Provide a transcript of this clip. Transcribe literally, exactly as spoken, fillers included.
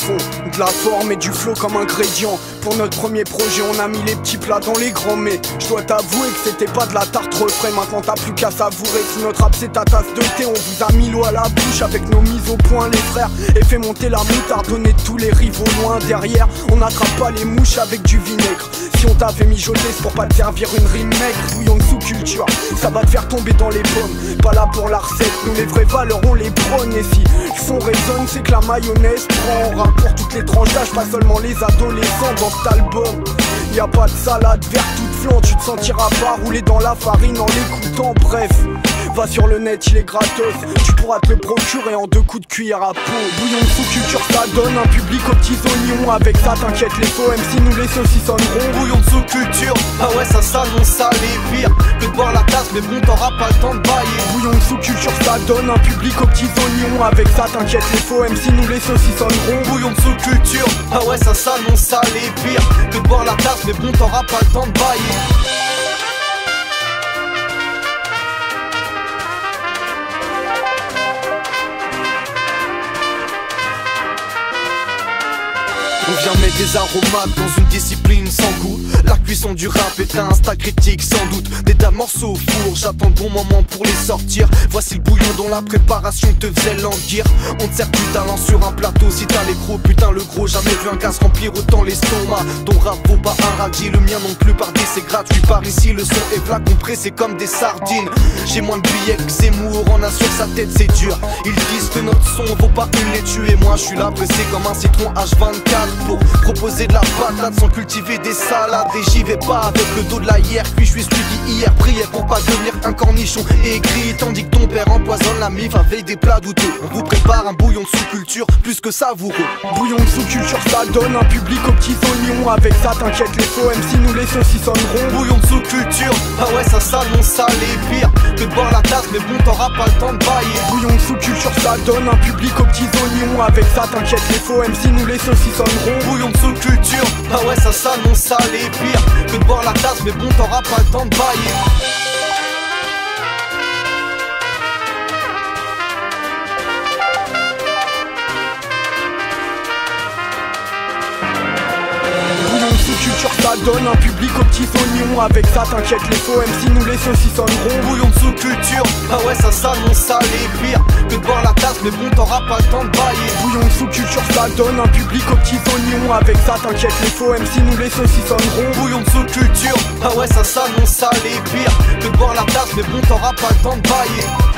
fond, de la forme et du flow comme ingrédient. Pour notre premier projet on a mis les petits plats dans les grands, mais je dois t'avouer que c'était pas de la tarte refrais. Maintenant t'as plus qu'à savourer, si notre rap c'est ta tasse de thé. On vous a mis l'eau à la bouche avec nos mises au point les frères, et fait monter la moutarde, donner tous les rivaux loin. Derrière on n'attrape pas les mouches avec du vinaigre. Si on t'a fait mijoter c'est pour pas te servir une rime maigre. Bouillon de sous-culture, ça va te faire tomber dans les pommes. Pas là pour la recette, nous les vraies valeurs on les prône. Et si le son résonne c'est que la mayonnaise prend. On rappe pour toutes les tranches d'âge, pas seulement les adolescents dans cet album. Y'a pas de salade verte toute flan, tu te sentiras pas rouler dans la farine en l'écoutant. Bref, va sur le net, il est gratos, tu pourras te le procurer en deux coups de cuillère à peau. Bouillon de sous-culture, ça donne un public aux petits oignons. Avec ça t'inquiète, les faux M C nous les saucissonneront. Bouillon de sous-culture, ah ouais ça s'annonce, ça les pire que de boire la tasse, mais bon t'auras pas le temps de bailler. Bouillon de sous-culture, ça donne un public aux petits oignons. Avec ça t'inquiète, les faux M C nous les saucissonneront. Bouillon de sous-culture, ah ouais ça s'annonce, ça les pire que de boire la tasse, mais bon t'auras pas le temps de bailler. On vient mettre des aromates dans une discipline sans goût. La cuisson du rap est un instinct critique sans doute. Des tas morceaux au four, j'attends le bon moment pour les sortir. Voici le bouillon dont la préparation te faisait languir. On te sert du talent sur un plateau si t'as les gros. Putain le gros, jamais vu un gaz remplir autant l'estomac. Ton rap vaut pas un radis, le mien non plus, pardon c'est gratuit. Par ici le son est flacon pressé comme des sardines. J'ai moins de billets que Zemmour, en a sur sa tête c'est dur. Ils disent que notre son vaut pas une laitue. Et moi je suis là pressé comme un citron H vingt-quatre pour proposer de la patate sans cultiver des salades. Et j'y vais pas avec le dos de la hier, puis je suis celui qui hier priait pour pas devenir un cornichon aigri. Tandis que ton père empoisonne la mif avec des plats douteux. On vous prépare un bouillon de sous-culture plus que savoureux. Bouillon de sous-culture, ça donne un public aux petits oignons. Avec ça t'inquiète, les faux M C nous les saucissonneront. Bouillon de sous-culture, ah ouais ça s'annonce, ça les pire que de boire la tasse, mais bon t'auras pas le temps de bailler. Bouillon de sous-culture, ça donne un public aux petits oignons. Avec ça t'inquiète, les faux M C nous les saucissonneront. Bouillon de sous-culture, ah ouais ça s'annonce, ça les pire que de boire la tasse, mais bon t'auras pas le temps de bailler. Culture, ça donne un public aux petits oignons. Avec ça t'inquiète, les faux M C nous les saucissonneront. Bouillon de sous-culture, ah ouais ça s'annonce, ça les pire que de boire la tasse, mais bon t'auras pas le temps de bailler. Bouillon de sous-culture, ça donne un public aux petits oignons. Avec ça t'inquiète, les faux M C nous les saucissonneront. Bouillon de sous-culture, ah ouais ça s'annonce, ça les pire que de boire la tasse, mais bon t'auras pas le temps de bailler.